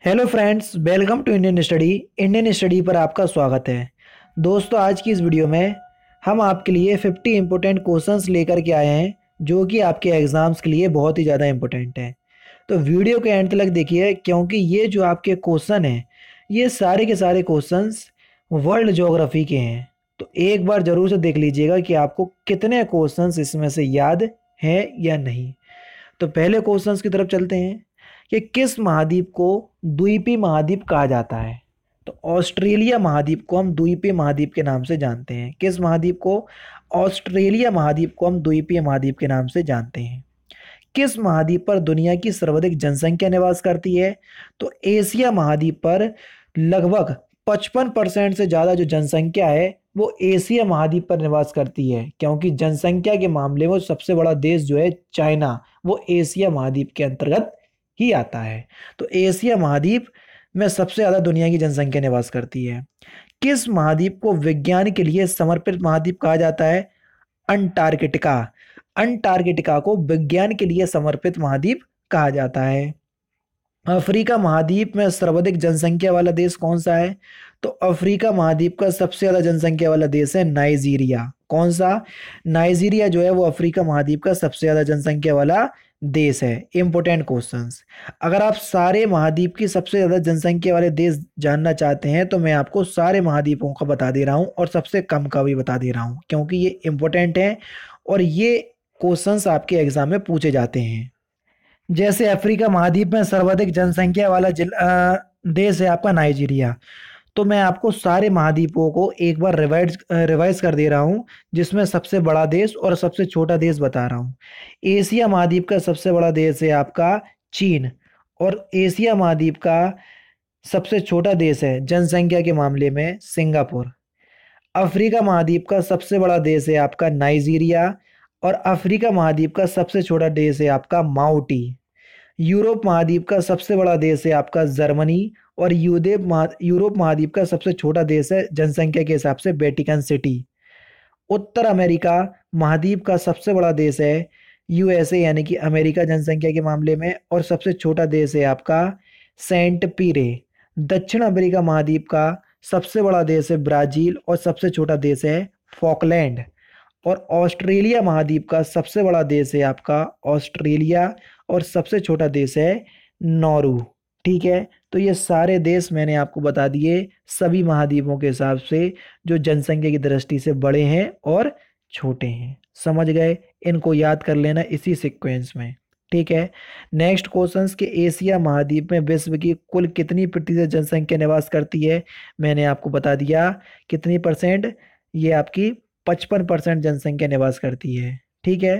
Hello friends, welcome to Indian study पर आपका स्वागत है। दोस्तों, आज की इस वीडियो में हम आपके लिए 50 इंपॉर्टेंट क्वेश्चंस लेकर के आए हैं जो कि आपके एग्ज़ाम्स के लिए बहुत ही ज़्यादा इंपॉर्टेंट हैं। तो वीडियो के एंड तक देखिए, क्योंकि ये जो आपके क्वेश्चन हैं ये सारे के सारे क्वेश्चंस वर्ल्ड ज्योग्राफी के हैं। तो एक बार ज़रूर से देख लीजिएगा कि आपको कितने क्वेश्चंस इसमें से याद हैं या नहीं। तो पहले क्वेश्चंस की तरफ चलते हैं कि किस महाद्वीप को द्वीपीय महाद्वीप कहा जाता है। तो ऑस्ट्रेलिया महाद्वीप को हम द्वीपीय महाद्वीप के नाम से जानते हैं। किस महाद्वीप को? ऑस्ट्रेलिया महाद्वीप को हम द्वीपीय महाद्वीप के नाम से जानते हैं। किस महाद्वीप पर दुनिया की सर्वाधिक जनसंख्या निवास करती है? तो एशिया महाद्वीप पर लगभग 55% से ज़्यादा जो जनसंख्या है वो एशिया महाद्वीप पर निवास करती है, क्योंकि जनसंख्या के मामले में सबसे बड़ा देश जो है चाइना, वो एशिया महाद्वीप के अंतर्गत ही आता है। तो एशिया महाद्वीप में सबसे ज़्यादा दुनिया की जनसंख्या निवास करती है। किस महाद्वीप को विज्ञान के लिए समर्पित महाद्वीप कहा जाता है? अंटार्कटिका। अंटार्कटिका को विज्ञान के लिए समर्पित महाद्वीप कहा जाता है। अफ्रीका महाद्वीप में सर्वाधिक जनसंख्या वाला देश कौन सा है? तो अफ्रीका महाद्वीप का सबसे ज्यादा जनसंख्या वाला देश है नाइजीरिया। कौन सा? नाइजीरिया जो है वो अफ्रीका महाद्वीप का सबसे ज्यादा जनसंख्या वाला देश है। Important questions. अगर आप सारे महाद्वीप की सबसे ज्यादा जनसंख्या वाले देश जानना चाहते हैं तो मैं आपको सारे महाद्वीपों का बता दे रहा हूं और सबसे कम का भी बता दे रहा हूं, क्योंकि ये इंपॉर्टेंट है और ये क्वेश्चंस आपके एग्जाम में पूछे जाते हैं। जैसे अफ्रीका महाद्वीप में सर्वाधिक जनसंख्या वाला देश है आपका नाइजीरिया। तो मैं आपको सारे महाद्वीपों को एक बार रिवाइज कर दे रहा हूँ, जिसमें सबसे बड़ा देश और सबसे छोटा देश बता रहा हूँ। एशिया महाद्वीप का सबसे बड़ा देश है आपका चीन, और एशिया महाद्वीप का सबसे छोटा देश है जनसंख्या के मामले में सिंगापुर। अफ्रीका महाद्वीप का सबसे बड़ा देश है आपका नाइजीरिया, और अफ्रीका महाद्वीप का सबसे छोटा देश है आपका माउटी। यूरोप महाद्वीप का सबसे बड़ा देश है आपका जर्मनी, और यूरोप महाद्वीप का सबसे छोटा देश है जनसंख्या के हिसाब से वेटिकन सिटी। उत्तर अमेरिका महाद्वीप का सबसे बड़ा देश है यूएसए, यानी कि अमेरिका जनसंख्या के मामले में, और सबसे छोटा देश है आपका सेंट पीरे। दक्षिण अमेरिका महाद्वीप का सबसे बड़ा देश है ब्राजील, और सबसे छोटा देश है फॉकलैंड। और ऑस्ट्रेलिया महाद्वीप का सबसे बड़ा देश है आपका ऑस्ट्रेलिया, और सबसे छोटा देश है नॉरू। ठीक है, तो ये सारे देश मैंने आपको बता दिए सभी महाद्वीपों के हिसाब से, जो जनसंख्या की दृष्टि से बड़े हैं और छोटे हैं। समझ गए? इनको याद कर लेना इसी सीक्वेंस में। ठीक है। नेक्स्ट क्वेश्चंस के एशिया महाद्वीप में विश्व की कुल कितनी प्रतिशत जनसंख्या निवास करती है? मैंने आपको बता दिया कितनी परसेंट, ये आपकी 55% जनसंख्या निवास करती है। ठीक है।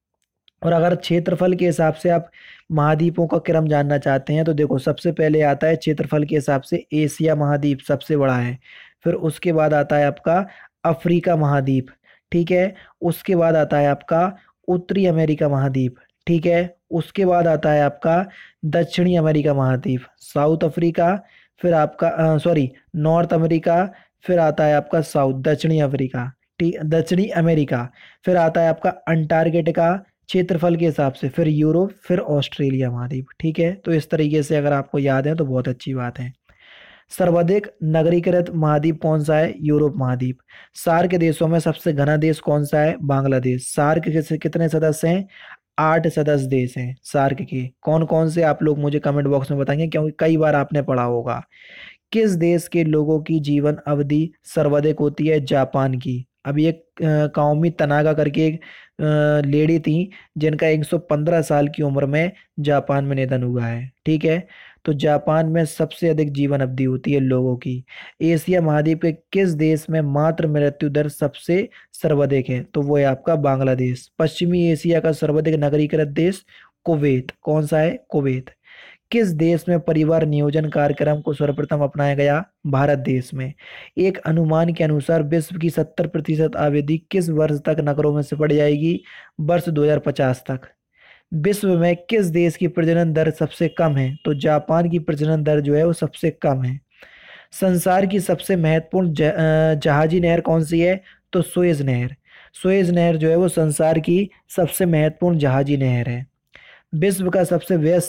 और अगर क्षेत्रफल के हिसाब से आप महाद्वीपों का क्रम जानना चाहते हैं तो देखो, सबसे पहले आता है क्षेत्रफल के हिसाब से एशिया महाद्वीप सबसे बड़ा है, फिर उसके बाद आता है आपका अफ्रीका महाद्वीप। ठीक है। उसके बाद आता है आपका उत्तरी अमेरिका महाद्वीप। ठीक है। उसके बाद आता है आपका दक्षिणी अमेरिका महाद्वीप, साउथ अफ्रीका, फिर आपका नॉर्थ अमेरिका, फिर आता है आपका साउथ दक्षिणी अफ्रीका, ठीक, दक्षिणी अमेरिका, फिर आता है आपका अंटार्कटिका क्षेत्रफल के हिसाब से, फिर यूरोप, फिर ऑस्ट्रेलिया महाद्वीप। ठीक है। तो इस तरीके से अगर आपको याद है तो बहुत अच्छी बात है। सर्वाधिक नगरीकृत महाद्वीप कौन सा है? यूरोप महाद्वीप। सार्क के देशों में सबसे घना देश कौन सा है? बांग्लादेश। सार्क के कितने सदस्य हैं? 8 सदस्य देश हैं सार्क के। कौन कौन से आप लोग मुझे कमेंट बॉक्स में बताएंगे, क्योंकि कई बार आपने पढ़ा होगा। किस देश के लोगों की जीवन अवधि सर्वाधिक होती है? जापान की। अभी एक काओमी तनागा करके एक लेडी थी जिनका 115 साल की उम्र में जापान में निधन हुआ है। ठीक है। तो जापान में सबसे अधिक जीवन अवधि होती है लोगों की। एशिया महाद्वीप के किस देश में मातृ मृत्यु दर सबसे सर्वाधिक है? तो वो है आपका बांग्लादेश। पश्चिमी एशिया का सर्वाधिक नगरीकृत देश कुवैत। कौन सा है? कुवैत। किस देश में परिवार नियोजन कार्यक्रम को सर्वप्रथम अपनाया गया? भारत देश में। एक अनुमान के अनुसार विश्व की 70% आबादी किस वर्ष तक नगरों में सिमट जाएगी? वर्ष 2050 तक। विश्व में किस देश की प्रजनन दर सबसे कम है? तो जापान की प्रजनन दर जो है वो सबसे कम है। संसार की सबसे महत्वपूर्ण जहाजी नहर कौन सी है? तो सुएज नहर। सुएज नहर जो है वो संसार की सबसे महत्वपूर्ण जहाजी नहर है। विश्व का सबसे व्यस्त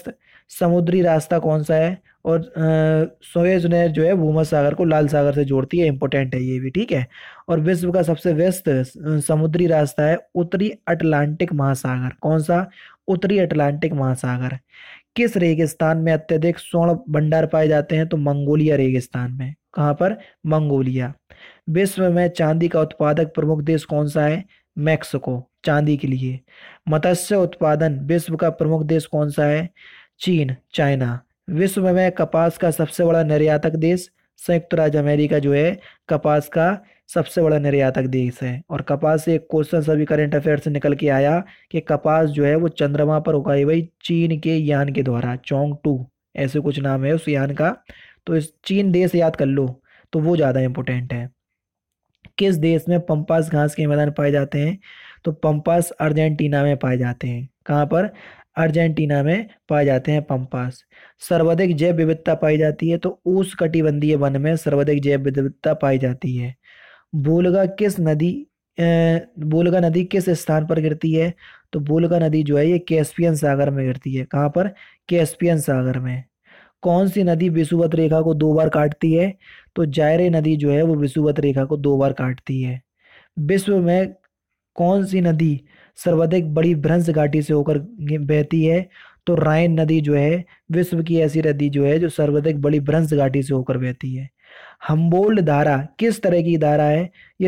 समुद्री रास्ता कौन सा है? और सुएज नहर जो है भूमध्य सागर को लाल सागर से जोड़ती है, इंपॉर्टेंट है ये भी, ठीक है। और विश्व का सबसे व्यस्त समुद्री रास्ता है उत्तरी अटलांटिक महासागर। कौन सा? उत्तरी अटलांटिक महासागर। किस रेगिस्तान में अत्यधिक स्वर्ण भंडार पाए जाते हैं? तो मंगोलिया रेगिस्तान में। कहाँ पर? मंगोलिया। विश्व में चांदी का उत्पादक प्रमुख देश कौन सा है? मैक्सिको, चांदी के लिए। मत्स्य उत्पादन विश्व का प्रमुख देश कौन सा है? चीन, चाइना। विश्व में कपास का सबसे बड़ा निर्यातक देश? संयुक्त राज्य अमेरिका जो है कपास का सबसे बड़ा निर्यातक देश है। और कपास से एक क्वेश्चन सभी करंट अफेयर से निकल के आया कि कपास जो है वो चंद्रमा पर उगाई गई चीन के यान के द्वारा, चोंग टू ऐसे कुछ नाम है उस यान का। तो इस चीन देश याद कर लो, तो वो ज़्यादा इंपॉर्टेंट है। किस देश में पंपास घास के मैदान पाए जाते हैं? तो पंपास अर्जेंटीना में पाए जाते हैं। कहाँ पर? अर्जेंटीना में पाए जाते हैं पंपास। सर्वाधिक जैव विविधता पाई जाती है? तो उष्णकटिबंधीय वन में सर्वाधिक जैव विविधता पाई जाती है। वोल्गा किस नदी वोल्गा नदी किस स्थान पर गिरती है? तो वोल्गा नदी जो है ये कैस्पियन सागर में गिरती है। कहाँ पर? कैस्पियन सागर में। कौन सी नदी विषुवत रेखा को 2 बार काटती है? तो जायरे नदी जो है वो विषुवत रेखा को 2 बार काटती है। विश्व में कौन सी नदी सर्वाधिक बड़ी भ्रंश घाटी से होकर बहती है? तो राइन नदी जो है विश्व की ऐसी नदी जो है जो सर्वाधिक बड़ी भ्रंश घाटी से होकर बहती है। हम्बोल्ट धारा किस तरह की धारा है? ये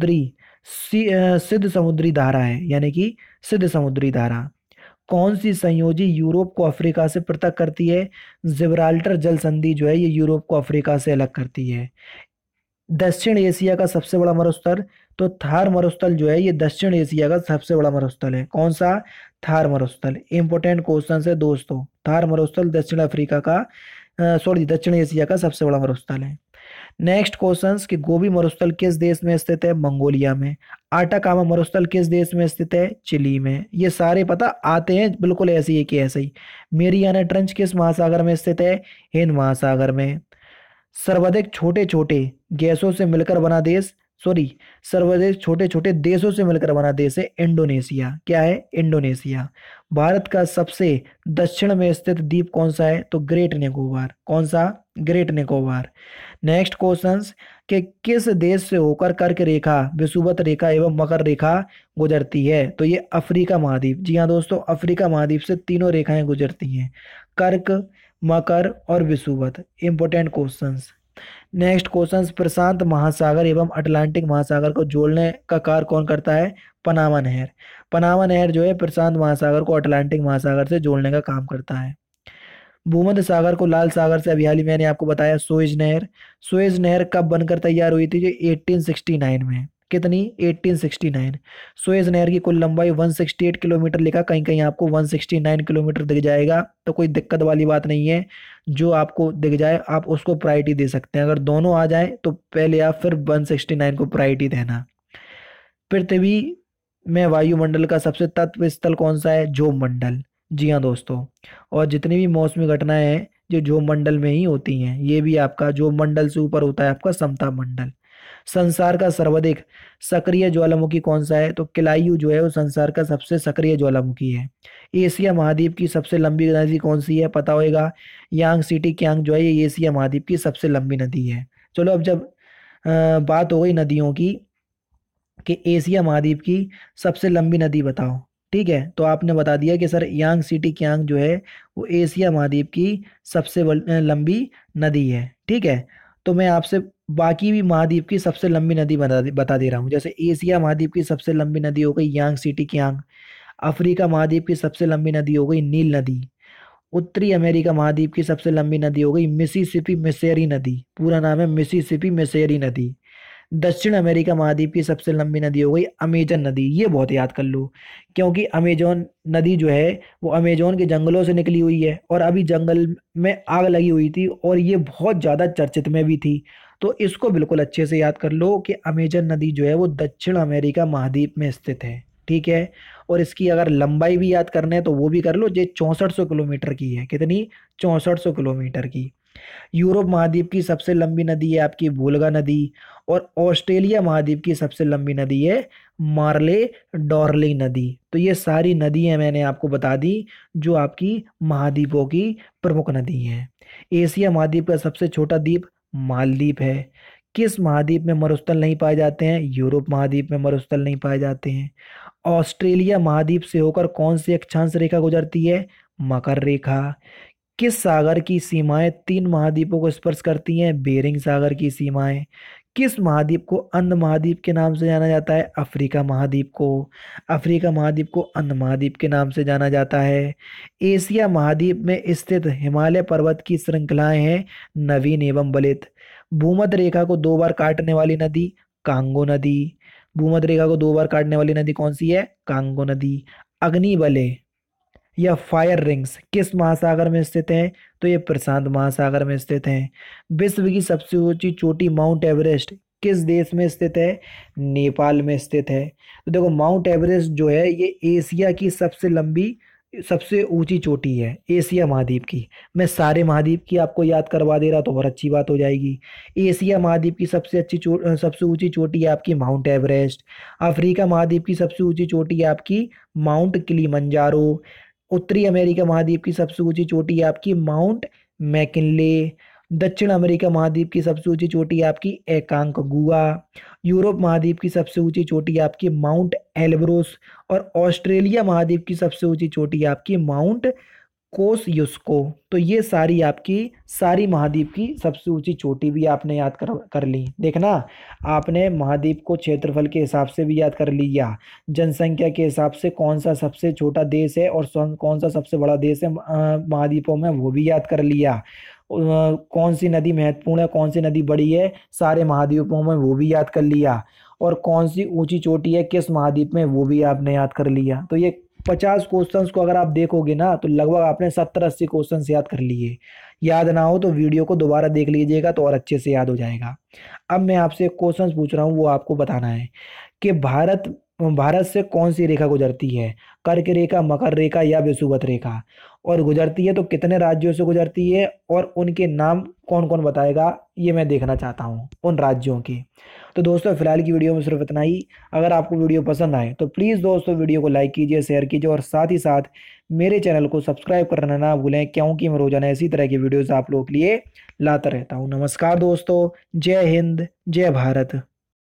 सिद्ध समुद्री धारा है, यानी कि सिद्ध समुद्री धारा। कौन सी संयोजी यूरोप को अफ्रीका से पृथक करती है? जिब्राल्टर जल संधि जो है ये यूरोप को अफ्रीका से अलग करती है। दक्षिण एशिया का सबसे बड़ा मरुस्थल? तो थार मरुस्थल जो है ये दक्षिण एशिया का सबसे बड़ा मरुस्थल है। कौन सा? थार मरुस्थल। इंपॉर्टेंट क्वेश्चन है दोस्तों। थार मरुस्थल दक्षिण अफ्रीका का सॉरी दक्षिण एशिया का सबसे बड़ा मरुस्थल है। नेक्स्ट क्वेश्चंस कि गोबी मरुस्थल किस देश में स्थित है? मंगोलिया में। आटाकामा मरुस्थल किस देश में स्थित है? चिली में। ये सारे पता आते हैं बिल्कुल ऐसे ही कि ऐसे ही। मेरियाना ट्रंच किस महासागर में स्थित है? हिंद महासागर में। सर्वाधिक छोटे छोटे गैसों से मिलकर बना देश सॉरी सर्वाधिक छोटे छोटे देशों से मिलकर बना देश है इंडोनेशिया। क्या है? इंडोनेशिया। भारत का सबसे दक्षिण में स्थित द्वीप कौन सा है? तो ग्रेट निकोबार। कौन सा? ग्रेट निकोबार। नेक्स्ट क्वेश्चंस कि किस देश से होकर कर्क रेखा, विषुवत रेखा एवं मकर रेखा गुजरती है? तो ये अफ्रीका महाद्वीप। जी हाँ दोस्तों, अफ्रीका महाद्वीप से तीनों रेखाएं गुजरती हैं, कर्क, मकर और विषुवत। Important questions. नेक्स्ट क्वेश्चंस प्रशांत महासागर एवं अटलांटिक महासागर को जोड़ने का कार्य कौन करता है? पनामा नहर। पनामा नहर जो है प्रशांत महासागर को अटलांटिक महासागर से जोड़ने का काम करता है। भूमध्य सागर को लाल सागर से, अभी हाल ही मैंने आपको बताया, सुएज नहर। सुएज नहर कब बनकर तैयार हुई थी? जो 1869 में। कितनी? 1869। सुएज नहर की कुल लंबाई 168 किलोमीटर लिखा, कहीं कहीं आपको 169 किलोमीटर दिख जाएगा, तो कोई दिक्कत वाली बात नहीं है। जो आपको दिख जाए आप उसको प्रायोरिटी दे सकते हैं। अगर दोनों आ जाए तो पहले आप फिर 169 को प्रायोरिटी देना। पृथ्वी में वायुमंडल का सबसे तत्व स्थल कौन सा है? जोम मंडल। जी हाँ दोस्तों। और जितनी भी मौसमी घटनाएं हैं जो जोम मंडल में ही होती हैं, ये भी आपका जोम मंडल से ऊपर होता है आपका समताप मंडल। संसार का सर्वाधिक सक्रिय ज्वालामुखी कौन सा है? तो किलायू जो है वो संसार का सबसे सक्रिय ज्वालामुखी है। एशिया महाद्वीप की सबसे लंबी नदी कौन सी है? पता होगा, यांग सिटी क्यांग जो है ये एशिया महाद्वीप की सबसे लंबी नदी है। चलो अब जब बात हो गई नदियों की कि एशिया महाद्वीप की सबसे लंबी नदी बताओ, ठीक है, तो आपने बता दिया कि सर यांग सिटी क्यांग जो है वो एशिया महाद्वीप की सबसे लंबी नदी है, ठीक है। तो मैं आपसे बाकी भी महाद्वीप की सबसे लंबी नदी बता दे रहा हूँ। जैसे एशिया महाद्वीप की सबसे लंबी नदी हो गई यांग सिटी क्यांग। अफ्रीका महाद्वीप की सबसे लंबी नदी हो गई नील नदी। उत्तरी अमेरिका महाद्वीप की सबसे लंबी नदी हो गई मिसिसिपी मिसेरी नदी, पूरा नाम है मिसिसिपी मिसेरी नदी। दक्षिण अमेरिका महाद्वीप की सबसे लंबी नदी हो गई अमेजन नदी। ये बहुत याद कर लो, क्योंकि अमेजोन नदी जो है वो अमेजोन के जंगलों से निकली हुई है और अभी जंगल में आग लगी हुई थी और ये बहुत ज़्यादा चर्चित में भी थी। तो इसको बिल्कुल अच्छे से याद कर लो कि अमेजन नदी जो है वो दक्षिण अमेरिका महाद्वीप में स्थित है, ठीक है। और इसकी अगर लंबाई भी याद करना है तो वो भी कर लो, ये 6400 किलोमीटर की है। कितनी? 6400 किलोमीटर की। यूरोप महाद्वीप की सबसे लंबी नदी है आपकी वोल्गा नदी। और ऑस्ट्रेलिया महाद्वीप की सबसे लंबी नदी है मार्ले डॉर्लिंग नदी। तो ये सारी नदियां मैंने आपको बता दी जो आपकी महाद्वीपों की प्रमुख नदी हैं। एशिया महाद्वीप का सबसे छोटा द्वीप मालदीव है। किस महाद्वीप में मरुस्थल नहीं पाए जाते हैं? यूरोप महाद्वीप में मरुस्थल नहीं पाए जाते हैं। ऑस्ट्रेलिया महाद्वीप से होकर कौन सी अक्षांश रेखा गुजरती है? मकर रेखा। किस सागर की सीमाएं तीन महाद्वीपों को स्पर्श करती हैं? बेरिंग सागर की सीमाएं। किस महाद्वीप को अंध महाद्वीप के नाम से जाना जाता है? अफ्रीका महाद्वीप को। अफ्रीका महाद्वीप को अंध महाद्वीप के नाम से जाना जाता है। एशिया महाद्वीप में स्थित हिमालय पर्वत की श्रृंखलाएं हैं नवीन एवं बलित। भूमध्य रेखा को दो बार काटने वाली नदी कांगो नदी। भूमध्य रेखा को दो बार काटने वाली नदी कौन सी है? कांगो नदी। अग्निबले या फायर रिंग्स किस महासागर में स्थित हैं? तो ये प्रशांत महासागर में स्थित हैं। विश्व की सबसे ऊंची चोटी माउंट एवरेस्ट किस देश में स्थित है? नेपाल में स्थित है। तो देखो माउंट एवरेस्ट जो है ये एशिया की सबसे लंबी सबसे ऊंची चोटी है एशिया महाद्वीप की। मैं सारे महाद्वीप की आपको याद करवा दे रहा तो और अच्छी बात हो जाएगी। एशिया महाद्वीप की सबसे ऊंची चोटी है आपकी माउंट एवरेस्ट। अफ्रीका महाद्वीप की सबसे ऊंची चोटी है आपकी माउंट किलिमंजारो। उत्तरी अमेरिका महाद्वीप की सबसे ऊंची चोटी है आपकी माउंट मैकिनले। दक्षिण अमेरिका महाद्वीप की सबसे ऊंची चोटी है आपकी एकांकगुआ। यूरोप महाद्वीप की सबसे ऊंची चोटी है आपकी माउंट एल्ब्रोस। और ऑस्ट्रेलिया महाद्वीप की सबसे ऊंची चोटी है आपकी माउंट कोसयुस्को। तो ये सारी आपकी सारी महाद्वीप की सबसे ऊंची चोटी भी आपने याद कर ली। देखना आपने महाद्वीप को क्षेत्रफल के हिसाब से भी याद कर लिया, जनसंख्या के हिसाब से कौन सा सबसे छोटा देश है और कौन सा सबसे बड़ा देश है महाद्वीपों में वो भी याद कर लिया। कौन सी नदी महत्वपूर्ण है, कौन सी नदी बड़ी है सारे महाद्वीपों में वो भी याद कर लिया। और कौन सी ऊंची चोटी है किस महाद्वीप में वो भी आपने याद कर लिया। तो ये 50 क्वेश्चंस को अगर आप देखोगे ना तो लगभग आपने 70-80 क्वेश्चंस याद कर लिए। याद ना हो तो वीडियो को दोबारा देख लीजिएगा तो और अच्छे से याद हो जाएगा। अब मैं आपसे एक क्वेश्चंस पूछ रहा हूँ वो आपको बताना है कि भारत भारत से कौन सी रेखा गुजरती है? कर्क रेखा, मकर रेखा या विषुवत रेखा? और गुजरती है तो कितने राज्यों से गुजरती है और उनके नाम कौन कौन बताएगा ये मैं देखना चाहता हूँ उन राज्यों के। तो दोस्तों फिलहाल की वीडियो में सिर्फ इतना ही। अगर आपको वीडियो पसंद आए तो प्लीज़ दोस्तों वीडियो को लाइक कीजिए, शेयर कीजिए और साथ ही साथ मेरे चैनल को सब्सक्राइब करना ना भूलें क्योंकि मैं रोजाना इसी तरह की वीडियोस आप लोगों के लिए लाता रहता हूँ। नमस्कार दोस्तों, जय हिंद, जय भारत।